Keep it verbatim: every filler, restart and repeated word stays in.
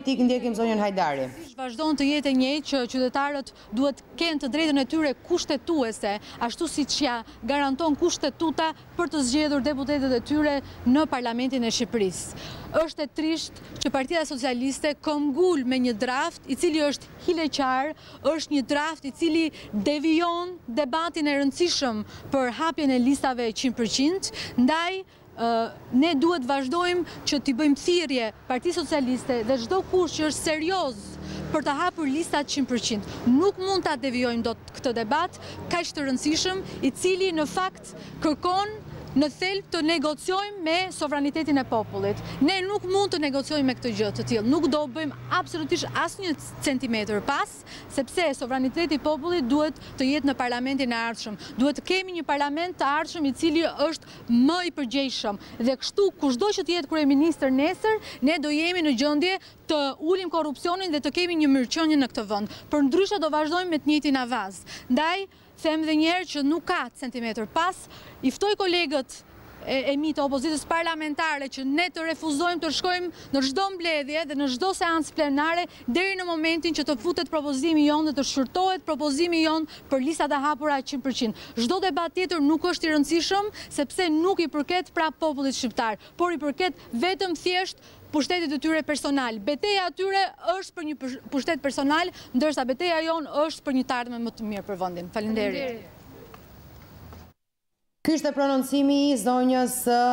Tik ndjekim zonjën Hajdari. Vazhdon të jetë e njëjtë që qytetarët duhet kenë të drejtën e tyre kushtetuese, ashtu siç ja garanton kushtetuta për të zgjedhur deputetët e tyre në Parlamentin e Shqipërisë. Është e trisht që Partia Socialiste këmbgul me një draft i cili është hileqar, është një draft i cili devijon debatin e rëndësishëm për hapjen e listave njëqind përqind, ndaj ne duhet vazhdojmë që t'i bëjmë thirrje Partisë Socialiste dhe çdo kush që është serioz për të hapur listat njëqind përqind. Nuk mund ta devijojmë dot këtë debat kaq të rëndësishëm, i cili në fakt kërkon në thelb të negociojmë me sovranitetin e popullit. Ne nuk mund të negociojmë me këtë gjë të tillë. Nuk do bëjmë absolutisht asnjë centimetër pas, sepse sovraniteti i popullit duhet të jetë në parlamentin e ardhshëm. Duhet të kemi një parlament të ardhshëm i cili është më i përgjegjshëm. Dhe kështu kushdo që të jetë kryeministër nesër, ne do jemi në gjendje të ulim korrupsionin dhe të kemi një mirëqenie në këtë vend. Përndryshe do vazhdojmë me të njëjtin avaz. Ndaj them dhe njerë që nuk ka centimetër pas, i ftoj kolegët e mi të opozitës parlamentare që ne të refuzojmë të shkojmë në çdo mbledhje dhe në çdo seancë plenare deri në momentin që të futet propozimi jon dhe të shqyrtohet propozimi jon për listat e hapura njëqind përqind. Çdo debat tjetër nuk është i rëndësishëm sepse nuk i përket prap popullit shqiptar, por i përket vetëm thjesht pushtetit të tyre personal. Beteja atyre është për një pushtet personal, ndërsa beteja jon është për një të ardhme më të mirë për vendin. Faleminderit. Ky ishte prononcimi i zonjës